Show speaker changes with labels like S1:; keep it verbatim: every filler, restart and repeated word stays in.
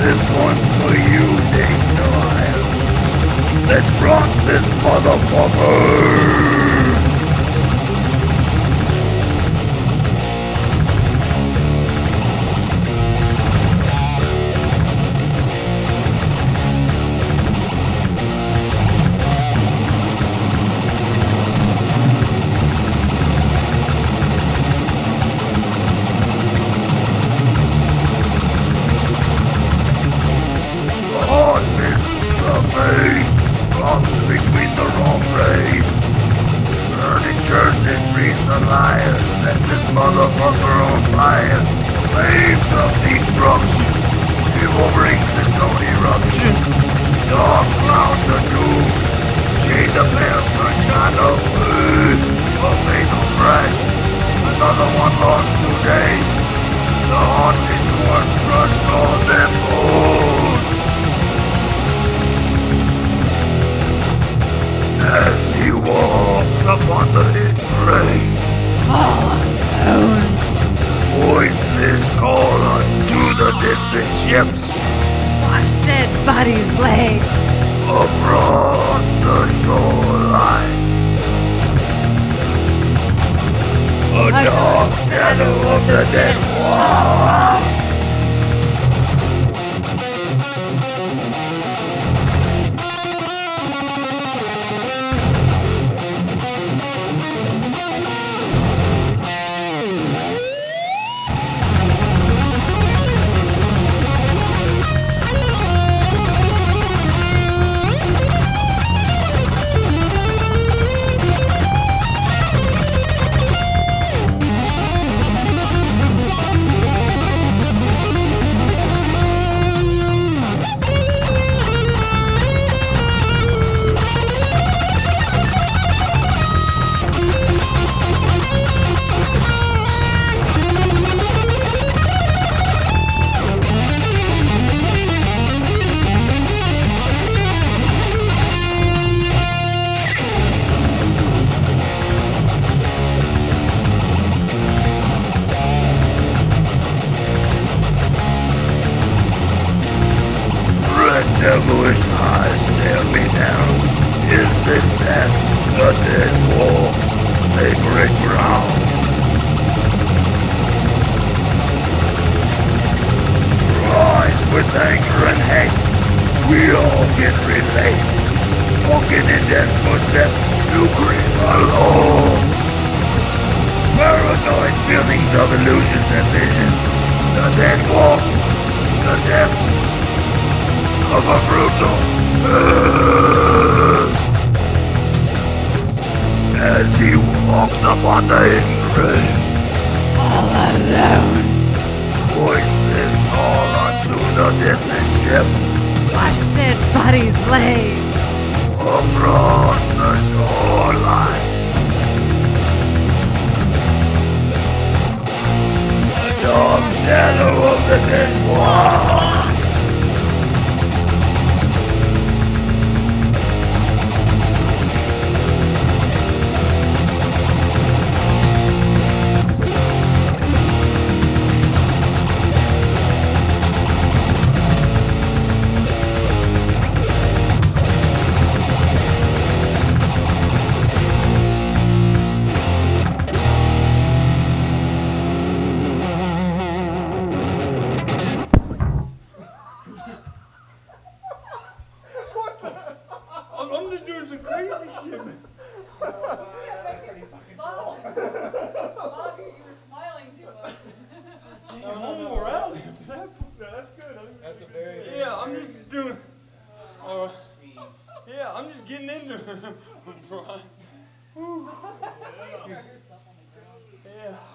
S1: This one's for you, Daytime. Let's rock this motherfucker! Between the wrong rays, burning churches breeds the liars. Set this motherfucker on fire. Flames of destruction. Evil brings its own eruption. Dark clouds of doom. Shades of pale sunshine of blue. A fatal crash. Another one lost today. The haunted corpse crushed all their bones. As he walks upon the hidden rain,
S2: all alone,
S1: voices call unto the distant ships.
S2: Watch dead bodies lay
S1: across the shoreline. A dark shadow of the dead walks. Devilish eyes stare me down. Is this that the dead wall, sacred ground? Rise with anger and hate, we all can relate. Walking in death's footsteps, you creep alone. Paranoid feelings of illusions and visions. The dead walk, the depths of a brutal earth. As he walks upon the hidden grave,
S2: all alone,
S1: voices call unto the distant ship.
S2: Watch dead bodies lay
S1: across the shoreline. The dark shadow of the dead one.
S3: I'm just doing some crazy shit.
S4: Bob, you were smiling too much.
S3: I'm on morale. That's good.
S5: That's a very
S3: Yeah, I'm just doing. Uh, yeah, I'm just getting into it, Brian. Yeah.